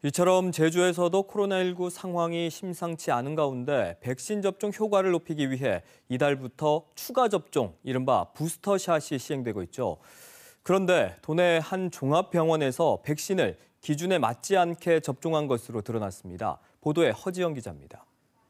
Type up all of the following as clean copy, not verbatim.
이처럼 제주에서도 코로나19 상황이 심상치 않은 가운데 백신 접종 효과를 높이기 위해 이달부터 추가 접종, 이른바 부스터샷이 시행되고 있죠. 그런데 도내 한 종합병원에서 백신을 기준에 맞지 않게 접종한 것으로 드러났습니다. 보도에 허지영 기자입니다.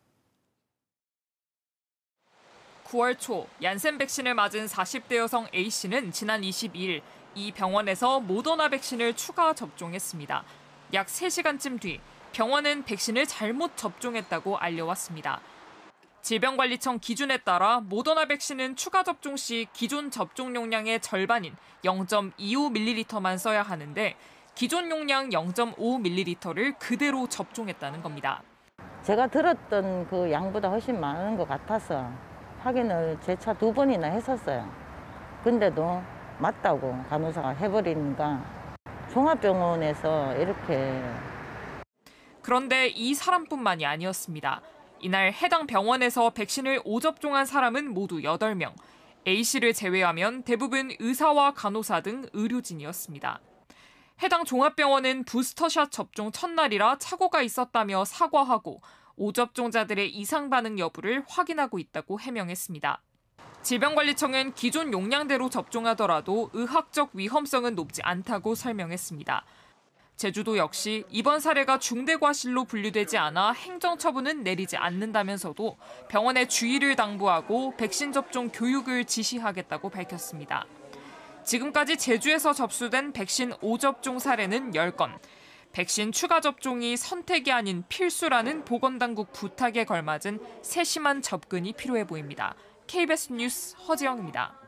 9월 초 얀센 백신을 맞은 40대 여성 A씨는 지난 22일 이 병원에서 모더나 백신을 추가 접종했습니다. 약 3시간쯤 뒤 병원은 백신을 잘못 접종했다고 알려왔습니다. 질병관리청 기준에 따라 모더나 백신은 추가 접종 시 기존 접종 용량의 절반인 0.25ml만 써야 하는데 기존 용량 0.5ml를 그대로 접종했다는 겁니다. 제가 들었던 그 양보다 훨씬 많은 것 같아서 확인을 재차 2번이나 했었어요. 근데도 맞다고 간호사가 해버리니까 종합병원에서 이렇게. 그런데 이 사람뿐만이 아니었습니다. 이날 해당 병원에서 백신을 5접종한 사람은 모두 8명. A씨를 제외하면 대부분 의사와 간호사 등 의료진이었습니다. 해당 종합병원은 부스터샷 접종 첫날이라 착오가 있었다며 사과하고 5접종자들의 이상 반응 여부를 확인하고 있다고 해명했습니다. 질병관리청은 기존 용량대로 접종하더라도 의학적 위험성은 높지 않다고 설명했습니다. 제주도 역시 이번 사례가 중대과실로 분류되지 않아 행정처분은 내리지 않는다면서도 병원에 주의를 당부하고 백신 접종 교육을 지시하겠다고 밝혔습니다. 지금까지 제주에서 접수된 백신 5접종 사례는 10건. 백신 추가 접종이 선택이 아닌 필수라는 보건당국 부탁에 걸맞은 세심한 접근이 필요해 보입니다. KBS 뉴스 허지영입니다.